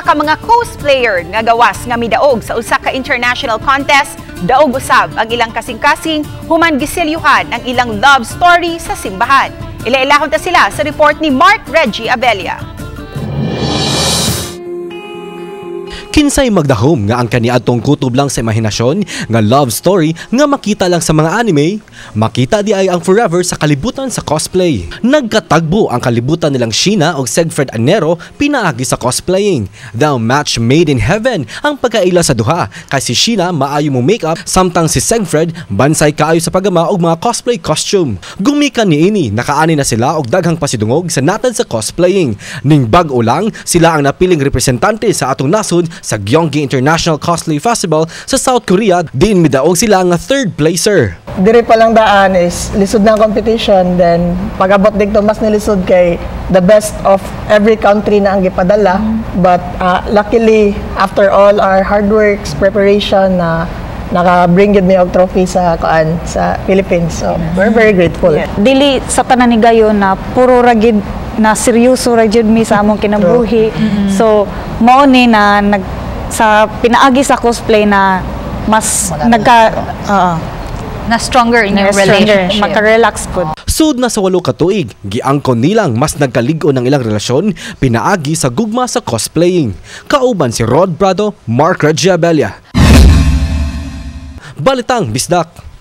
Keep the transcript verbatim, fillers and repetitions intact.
ka mga cosplayer nga gawas nga midaog sa usa ka international contest, daog usab ang ilang kasing-kasing human gisilyuhan ang ilang love story sa simbahan. Ila-ilahon ta sila sa report ni Mark Reggie Abella. Kinsay magdahom nga ang kaniadtong kutob lang sa imahinasyon nga love story nga makita lang sa mga anime, makita di ay ang forever sa kalibutan sa cosplay. Nagkatagbo ang kalibutan nilang Sheena o Siegfried Anero pinaagi sa cosplaying. The match made in heaven ang pagkaila sa duha kay si Sheena maayo mo makeup samtang si Siegfried bansay kaayo sa paggama og mga cosplay costume. Gumikan niini nakaani na sila og daghang pasidungog sa natad sa cosplaying. Ning bag-o lang sila ang napiling representante sa atong nasod sa Gyeonggi International Cosplay Festival sa South Korea, din midaog sila nga third placer. Diri pa lang daan is lisod na competition, then pag-abot dito mas nilisod kay the best of every country na ang gipadala. But uh, luckily, after all our hard works, preparation, na uh, naka-bring yun may og trophy sa kaan sa Philippines. So, we're very grateful. Yeah. Dili sa tanan ni gayon na puro ragid na seryoso ra jud mi sa among kinabuhi. Mm-hmm. So mao ni na nag sa pinaagi sa cosplay na mas nagka uh, na stronger in na your stronger, relationship. maka-relax pud. Sud na sa walo ka tuig, giangkon nilang mas nagkaligo ng ilang relasyon pinaagi sa gugma sa cosplaying. Kauban si Rod Brado, Mark Reggie Abella. Balitang Bisdak.